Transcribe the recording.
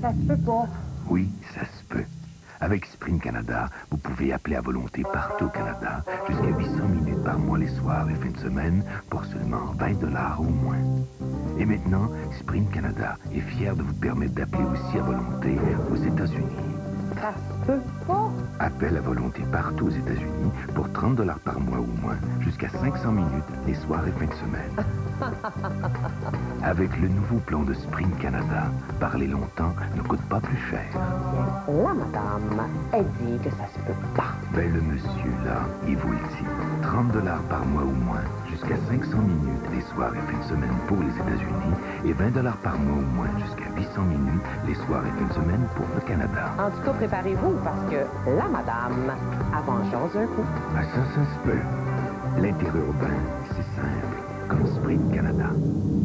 Ça se peut pas. Oui, ça se peut. Avec Sprint Canada, vous pouvez appeler à volonté partout au Canada jusqu'à 800 minutes par mois les soirs et fins de semaine pour seulement 20 $ au moins. Et maintenant, Sprint Canada est fier de vous permettre d'appeler aussi à volonté aux États-Unis. Ça se peut pas. Appel à volonté partout aux États-Unis pour 30 $ par mois ou moins, jusqu'à 500 minutes les soirs et fins de semaine. Avec le nouveau plan de Sprint Canada, parler longtemps ne coûte pas plus cher. La madame, elle dit que ça se peut pas. Ben le monsieur, là, il vous le dit. 30 $ par mois ou moins, jusqu'à 500 minutes les soirs et fins de semaine pour les États-Unis, et 20 $ par mois ou moins, jusqu'à 800 minutes les soirs et fins de semaine pour le Canada. En tout cas, préparez-vous, parce que la madame avance chose un coup. Ah, ça se peut. L'intérêt urbain, c'est simple, comme Sprint Canada.